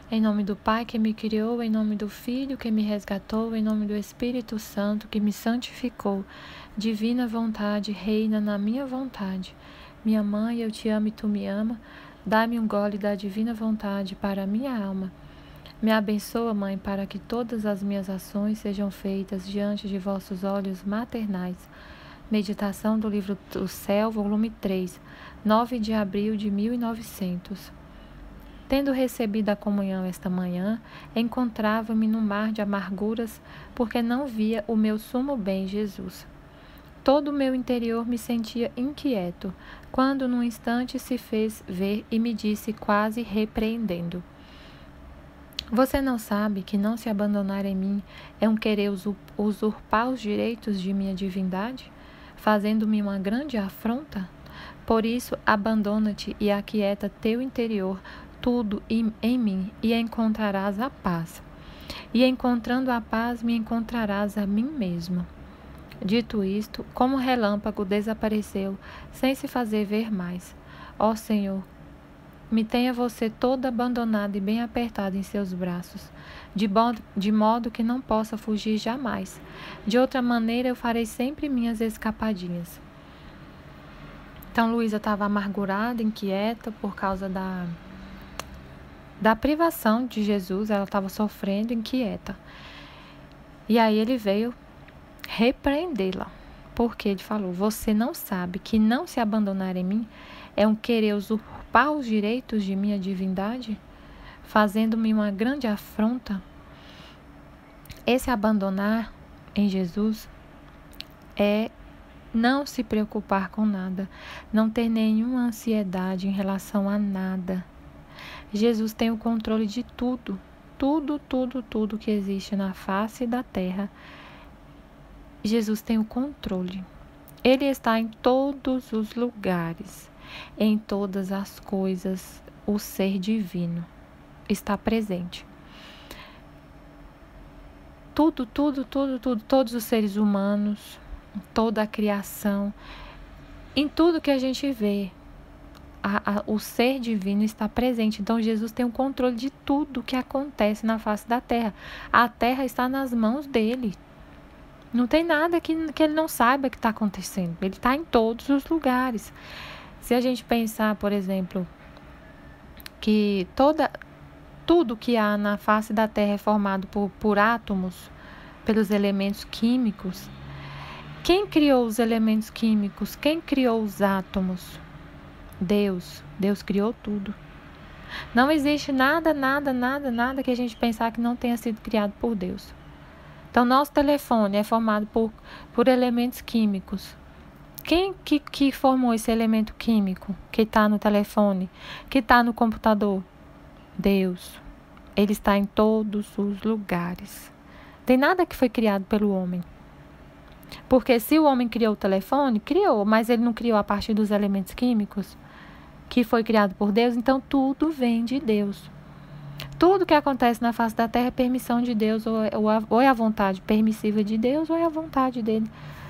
Em nome do Pai que me criou, em nome do Filho que me resgatou, em nome do Espírito Santo que me santificou. Divina vontade, reina na minha vontade. Minha mãe, eu te amo e tu me ama. Dá-me um gole da divina vontade para a minha alma. Me abençoa, Mãe, para que todas as minhas ações sejam feitas diante de vossos olhos maternais. Meditação do livro do Céu, volume 3, 9 de abril de 1900. Tendo recebido a comunhão esta manhã, encontrava-me num mar de amarguras, porque não via o meu sumo bem, Jesus. Todo o meu interior me sentia inquieto, quando num instante se fez ver e me disse, quase repreendendo: Você não sabe que não se abandonar em mim é um querer usurpar os direitos de minha divindade, fazendo-me uma grande afronta? Por isso, abandona-te e aquieta teu interior, tudo em mim, e encontrarás a paz. E encontrando a paz, me encontrarás a mim mesma. Dito isto, como relâmpago desapareceu, sem se fazer ver mais. Ó Senhor, me tenha você toda abandonada e bem apertada em seus braços, de modo que não possa fugir jamais. De outra maneira, eu farei sempre minhas escapadinhas. Então, Luísa estava amargurada, inquieta por causa da privação de Jesus. Ela estava sofrendo, inquieta. E aí ele veio repreendê-la, porque ele falou: Você não sabe que não se abandonar em mim é um querer usurpar os direitos de minha divindade, fazendo-me uma grande afronta? Esse abandonar em Jesus é não se preocupar com nada, não ter nenhuma ansiedade em relação a nada. Jesus tem o controle de tudo, tudo que existe na face da terra. Jesus tem o controle. Ele está em todos os lugares, em todas as coisas. O ser divino está presente. Tudo, todos os seres humanos, toda a criação, em tudo que a gente vê, o ser divino está presente. Então Jesus tem o controle de tudo que acontece na face da terra. A terra está nas mãos dele. Não tem nada que ele não saiba que está acontecendo. Ele está em todos os lugares. Se a gente pensar, por exemplo, que tudo que há na face da terra é formado por átomos, pelos elementos químicos. Quem criou os elementos químicos? Quem criou os átomos? Deus. Deus criou tudo. Não existe nada que a gente pensar que não tenha sido criado por Deus. Então, nosso telefone é formado por elementos químicos. Quem que formou esse elemento químico que está no telefone, que está no computador? Deus. Ele está em todos os lugares. Tem nada que foi criado pelo homem. Porque se o homem criou o telefone, criou, mas ele não criou a partir dos elementos químicos que foi criado por Deus, então tudo vem de Deus. Tudo que acontece na face da terra é permissão de Deus, ou é a vontade permissiva de Deus, ou é a vontade dele.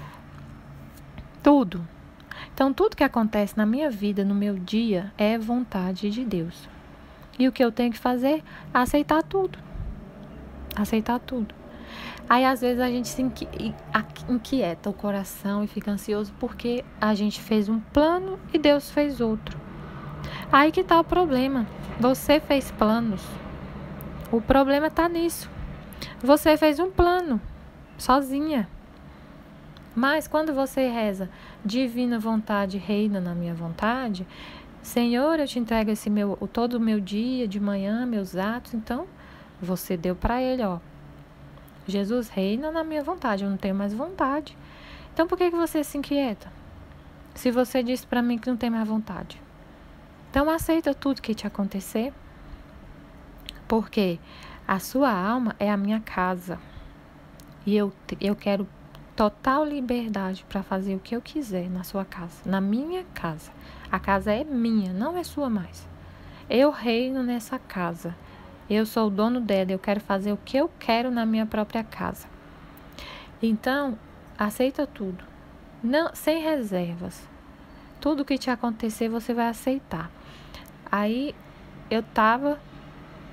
Tudo. Então, tudo que acontece na minha vida, no meu dia, é vontade de Deus. E o que eu tenho que fazer? Aceitar tudo. Aceitar tudo. Aí, às vezes, a gente se inquieta o coração e fica ansioso porque a gente fez um plano e Deus fez outro. Aí que está o problema. Você fez planos. O problema está nisso. Você fez um plano, sozinha. Mas quando você reza, divina vontade reina na minha vontade, Senhor, eu te entrego todo o meu dia, de manhã, meus atos. Então, você deu para ele, ó. Jesus reina na minha vontade, eu não tenho mais vontade. Então, por que você se inquieta? Se você disse para mim que não tem mais vontade. Então, aceita tudo que te acontecer. Porque a sua alma é a minha casa. E eu quero total liberdade para fazer o que eu quiser na sua casa, na minha casa. A casa é minha, não é sua mais. Eu reino nessa casa. Eu sou o dono dela, eu quero fazer o que eu quero na minha própria casa. Então, aceita tudo. Não, sem reservas. Tudo que te acontecer, você vai aceitar. Aí, eu estava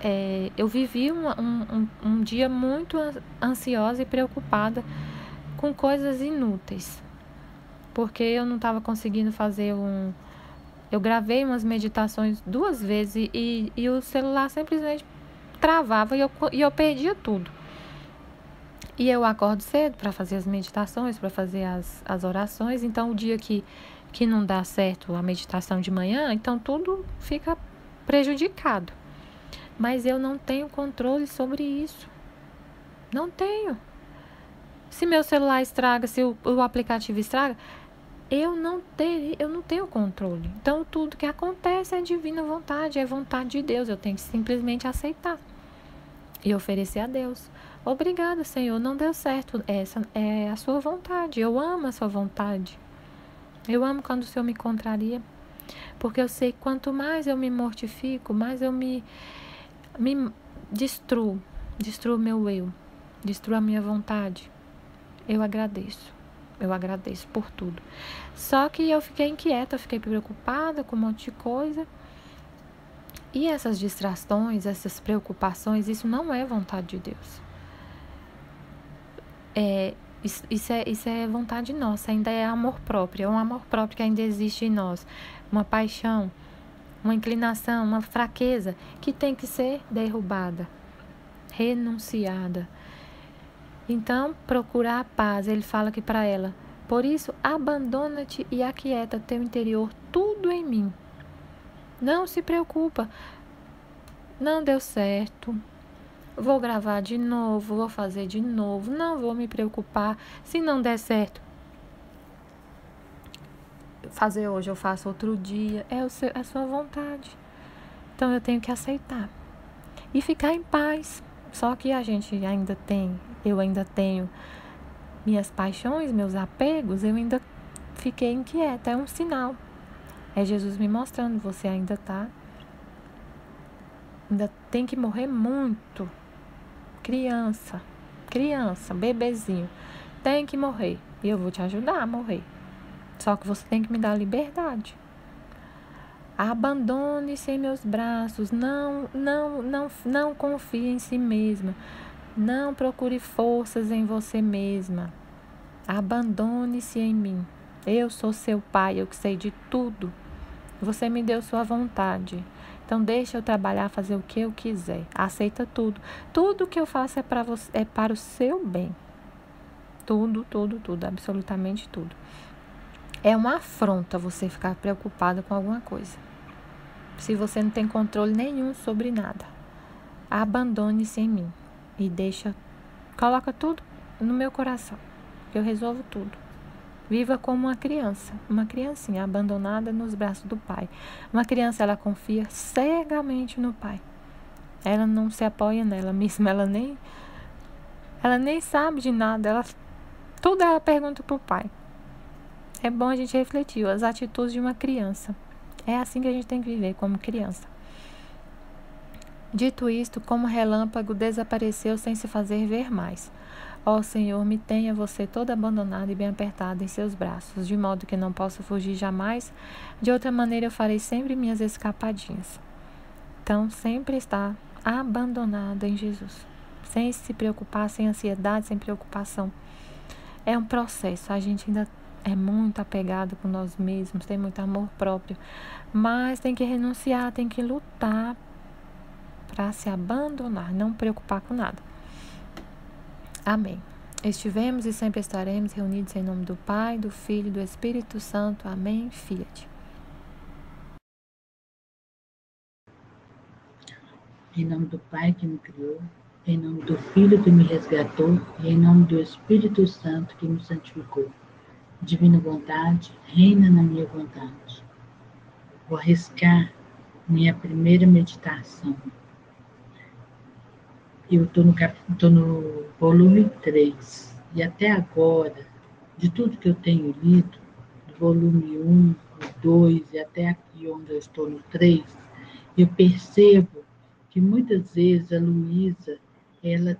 eu vivi um dia muito ansiosa e preocupada com coisas inúteis, porque eu não estava conseguindo fazer eu gravei umas meditações 2 vezes e o celular simplesmente travava e eu perdia tudo. E eu acordo cedo para fazer as meditações, para fazer as orações. Então, o dia que não dá certo a meditação de manhã, então tudo fica prejudicado. Mas eu não tenho controle sobre isso. Não tenho. Se meu celular estraga, se o aplicativo estraga, eu não tenho controle. Então, tudo que acontece é divina vontade, é vontade de Deus. Eu tenho que simplesmente aceitar e oferecer a Deus. Obrigada, Senhor, não deu certo. Essa é a sua vontade. Eu amo a sua vontade. Eu amo quando o Senhor me contraria. Porque eu sei que quanto mais eu me mortifico, mais eu me destruo meu eu, destruo a minha vontade. Eu agradeço por tudo. Só que eu fiquei inquieta, eu fiquei preocupada com um monte de coisa. E essas distrações, essas preocupações, isso não é vontade de Deus. Isso é vontade nossa, ainda é amor próprio, é um amor próprio que ainda existe em nós. Uma paixão, uma inclinação, uma fraqueza que tem que ser derrubada, renunciada. Então, procurar a paz, ele fala aqui para ela: por isso, abandona-te e aquieta teu interior, tudo em mim. Não se preocupa, não deu certo, vou gravar de novo, vou fazer de novo, não vou me preocupar. Se não der certo, fazer hoje, eu faço outro dia. É a sua vontade. Então eu tenho que aceitar e ficar em paz. Só que eu ainda tenho minhas paixões, meus apegos, eu ainda fiquei inquieta. É um sinal. É Jesus me mostrando: você ainda tem que morrer muito. Criança, bebezinho, tem que morrer. E eu vou te ajudar a morrer. Só que você tem que me dar liberdade. Abandone-se em meus braços. Não confie em si mesma. Não procure forças em você mesma. Abandone-se em mim. Eu sou seu pai, eu que sei de tudo. Você me deu sua vontade. Então deixa eu trabalhar, fazer o que eu quiser. Aceita tudo. Tudo que eu faço é para o seu bem. Tudo, absolutamente tudo. É uma afronta você ficar preocupada com alguma coisa, se você não tem controle nenhum sobre nada. Abandone-se em mim e coloca tudo no meu coração, que eu resolvo tudo. Viva como uma criancinha abandonada nos braços do pai. Uma criança, ela confia cegamente no pai. Ela não se apoia nela mesma, ela nem sabe de nada, tudo ela pergunta pro pai. É bom a gente refletir as atitudes de uma criança. É assim que a gente tem que viver, como criança. Dito isto, como relâmpago, desapareceu sem se fazer ver mais. Ó Senhor, me tenha você toda abandonada e bem apertada em seus braços, de modo que não possa fugir jamais. De outra maneira, eu farei sempre minhas escapadinhas. Então, sempre está abandonada em Jesus, sem se preocupar, sem ansiedade, sem preocupação. É um processo, a gente ainda é muito apegado com nós mesmos, tem muito amor próprio, mas tem que renunciar, tem que lutar para se abandonar, não preocupar com nada. Amém. Estivemos e sempre estaremos reunidos em nome do Pai, do Filho e do Espírito Santo. Amém. Fiat. Em nome do Pai que me criou, em nome do Filho que me resgatou e em nome do Espírito Santo que me santificou. Divina vontade, reina na minha vontade. Vou arriscar minha primeira meditação. Eu estou no volume 3 e até agora, de tudo que eu tenho lido, do volume 1, o 2 e até aqui onde eu estou no 3, eu percebo que muitas vezes a Luísa, ela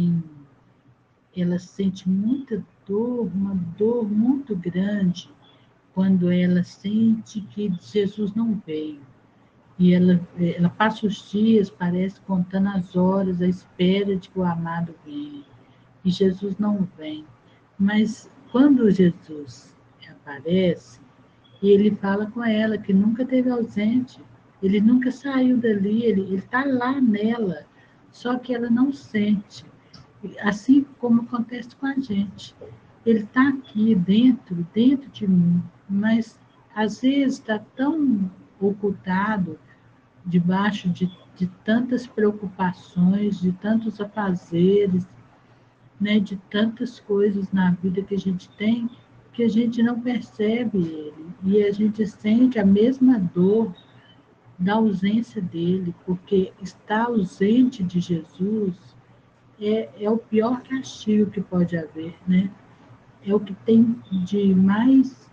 sente muita dor, uma dor muito grande, quando ela sente que Jesus não veio. E ela passa os dias, parece, contando as horas, à espera de que o amado venha. E Jesus não vem. Mas quando Jesus aparece, ele fala com ela que nunca esteve ausente, ele nunca saiu dali, ele está lá nela, só que ela não sente. Assim como acontece com a gente. Ele está aqui dentro de mim, mas às vezes está tão ocultado debaixo de tantas preocupações, de tantos afazeres, né, de tantas coisas na vida que a gente tem, que a gente não percebe ele. E a gente sente a mesma dor da ausência dele, porque estar ausente de Jesus é o pior castigo que pode haver, né? É o que tem de mais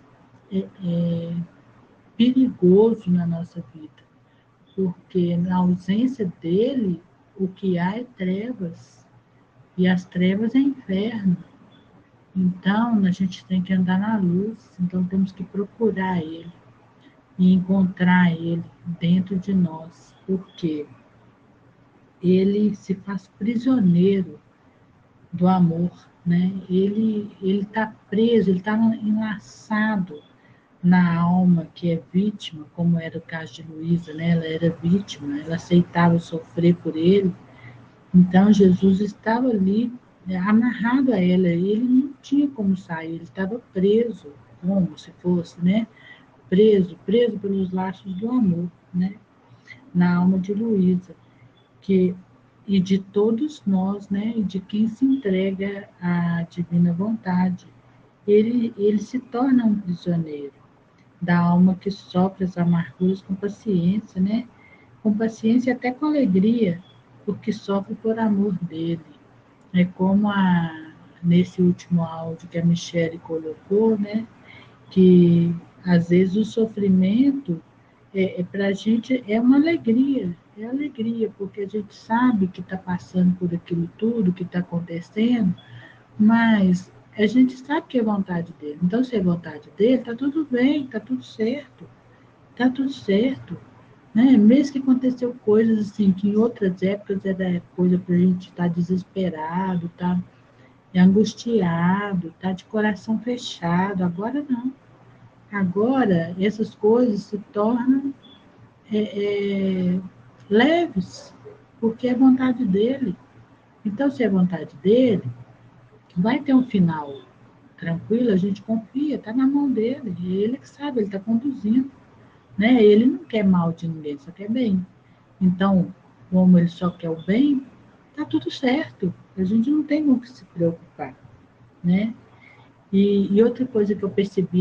perigoso na nossa vida, porque na ausência dele, o que há é trevas, e as trevas é inferno. Então, a gente tem que andar na luz, então temos que procurar ele e encontrar ele dentro de nós, porque ele se faz prisioneiro do amor, né? Ele está preso, ele está enlaçado na alma que é vítima, como era o caso de Luísa, né? Ela era vítima, ela aceitava sofrer por ele. Então Jesus estava ali, né, amarrado a ela, ele não tinha como sair, ele estava preso, como se fosse, né? Preso pelos laços do amor, né? Na alma de Luísa, que e de todos nós, né? E de quem se entrega à divina vontade. Ele se torna um prisioneiro da alma que sofre as amarguras com paciência, né? Com paciência e até com alegria, porque sofre por amor dele. É como nesse último áudio que a Michelle colocou, né? Que às vezes o sofrimento para a gente é alegria, porque a gente sabe que está passando por aquilo tudo que está acontecendo, mas a gente sabe que é vontade dele. Então, se é vontade dele, está tudo bem, está tudo certo. Né? Mesmo que aconteceu coisas assim, que em outras épocas era coisa para a gente estar desesperado, tá angustiado, tá de coração fechado. Agora não. Agora essas coisas se tornam é, é, leves, porque é vontade dele. Então, se é vontade dele, vai ter um final tranquilo, a gente confia, está na mão dele, é ele que sabe, ele está conduzindo. Né? Ele não quer mal de ninguém, só quer bem. Então, como ele só quer o bem, está tudo certo. A gente não tem com o que se preocupar. Né? E outra coisa que eu percebi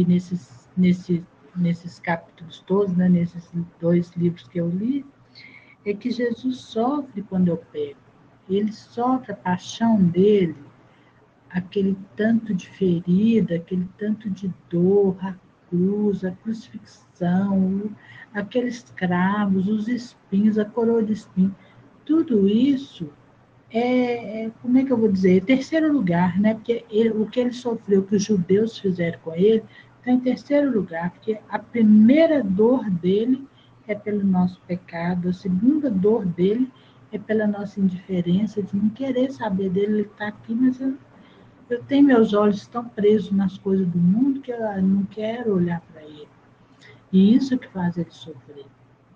nesses capítulos todos, né, nesses 2 livros que eu li, é que Jesus sofre quando eu pego. Ele sofre a paixão dele, aquele tanto de ferida, aquele tanto de dor, a cruz, a crucifixão, aqueles cravos, os espinhos, a coroa de espinhos, tudo isso como é que eu vou dizer, terceiro lugar, né? Porque o que ele sofreu, que os judeus fizeram com ele, está em terceiro lugar, porque a primeira dor dele é pelo nosso pecado, a segunda dor dele é pela nossa indiferença, de não querer saber dele, ele está aqui, mas eu tenho meus olhos tão presos nas coisas do mundo que eu não quero olhar para ele. E isso que faz ele sofrer.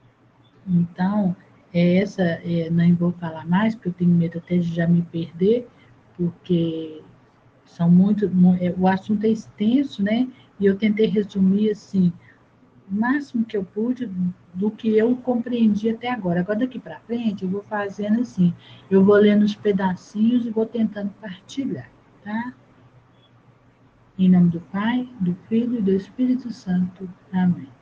Então, não vou falar mais, porque eu tenho medo até de já me perder, porque o assunto é extenso, né? E eu tentei resumir, assim, o máximo que eu pude do que eu compreendi até agora. Agora, daqui para frente, eu vou fazendo assim, eu vou lendo os pedacinhos e vou tentando partilhar, tá? Em nome do Pai, do Filho e do Espírito Santo. Amém.